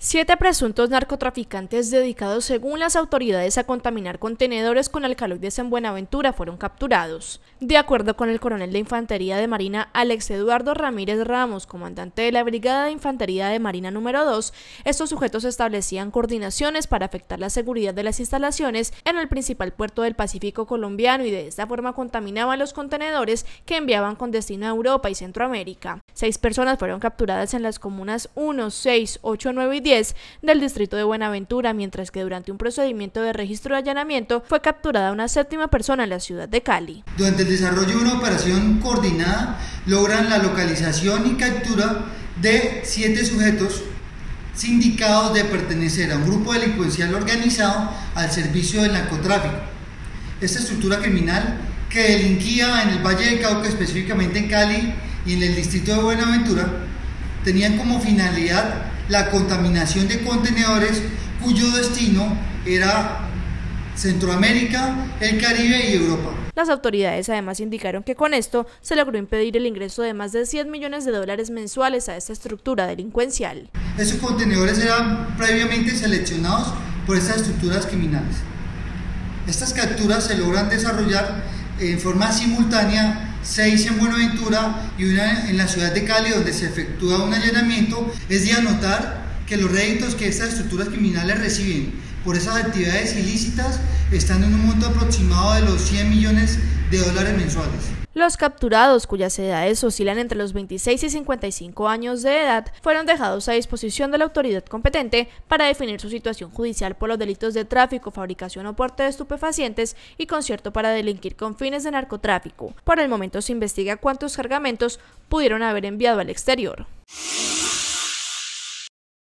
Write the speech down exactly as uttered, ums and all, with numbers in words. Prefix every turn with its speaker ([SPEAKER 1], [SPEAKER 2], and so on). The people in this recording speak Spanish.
[SPEAKER 1] Siete presuntos narcotraficantes dedicados, según las autoridades, a contaminar contenedores con alcaloides en Buenaventura fueron capturados. De acuerdo con el coronel de Infantería de Marina Alex Eduardo Ramírez Ramos, comandante de la Brigada de Infantería de Marina número dos, estos sujetos establecían coordinaciones para afectar la seguridad de las instalaciones en el principal puerto del Pacífico colombiano y de esta forma contaminaban los contenedores que enviaban con destino a Europa y Centroamérica. Seis personas fueron capturadas en las comunas uno, seis, ocho, nueve y diez del distrito de Buenaventura, mientras que durante un procedimiento de registro de allanamiento fue capturada una séptima persona en la ciudad de Cali.
[SPEAKER 2] Durante el desarrollo de una operación coordinada, logran la localización y captura de siete sujetos sindicados de pertenecer a un grupo delincuencial organizado al servicio del narcotráfico. Esta estructura criminal, que delinquía en el Valle del Cauca, específicamente en Cali y en el distrito de Buenaventura, tenían como finalidad la contaminación de contenedores cuyo destino era Centroamérica, el Caribe y Europa.
[SPEAKER 1] Las autoridades además indicaron que con esto se logró impedir el ingreso de más de cien millones de dólares mensuales a esta estructura delincuencial.
[SPEAKER 2] Estos contenedores eran previamente seleccionados por estas estructuras criminales. Estas capturas se logran desarrollar en forma simultánea, seis en Buenaventura y una en la ciudad de Cali, donde se efectúa un allanamiento. Es de anotar que los réditos que estas estructuras criminales reciben por esas actividades ilícitas están en un monto aproximado de los cien millones de dólares mensuales.
[SPEAKER 1] Los capturados, cuyas edades oscilan entre los veintiséis y cincuenta y cinco años de edad, fueron dejados a disposición de la autoridad competente para definir su situación judicial por los delitos de tráfico, fabricación o porte de estupefacientes y concierto para delinquir con fines de narcotráfico. Por el momento se investiga cuántos cargamentos pudieron haber enviado al exterior.